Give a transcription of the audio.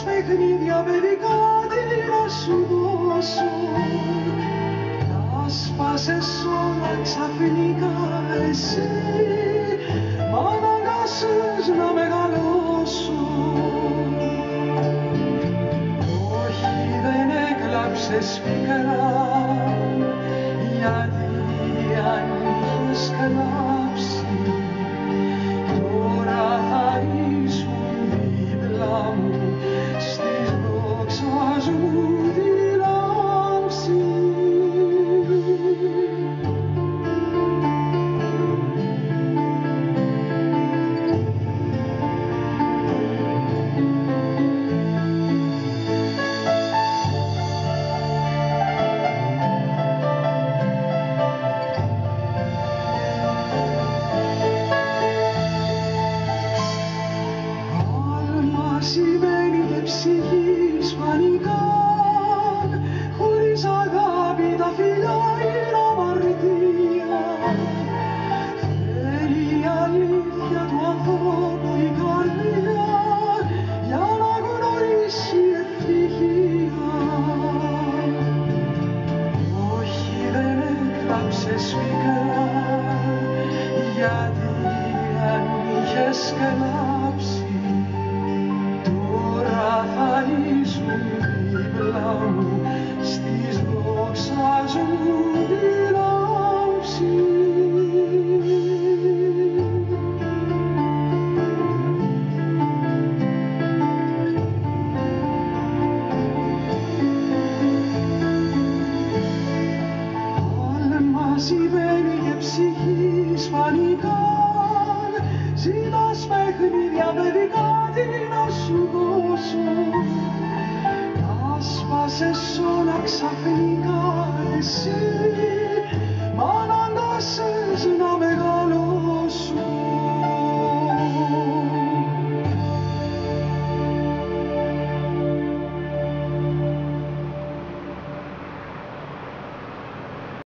παιχνίδια παιδικά τι να σου δώσω. Τα σπάσες όλα ξαφνικά εσύ, μ' αναγκάσες να μεγαλώσω. Όχι, δεν έκλαψες πικρά, γιατί αν είχες κλάψει τώρα θα ήσουν δίπλα μου στις δόξας μου τη λάμψη. Σημαίνει και ψυχή σπανικά, χωρίς αγάπη τα φιλιά είναι αμαρτία. Θέλει η αλήθεια του ανθρώπου η καρδιά για να γνωρίσει ευτυχία. Όχι, δεν έκλαψες πικρά, γιατί αν είχες κλάψει θα ήσουν δίπλα μου στις δόξας μου τη λάμψη. Άλμα συμβαίνει και ψυχή σπανικά, ζητάς παιχνίδια παιδικά τι να σου δώσω. Τα σπάσες όλα ξαφνικά εσύ,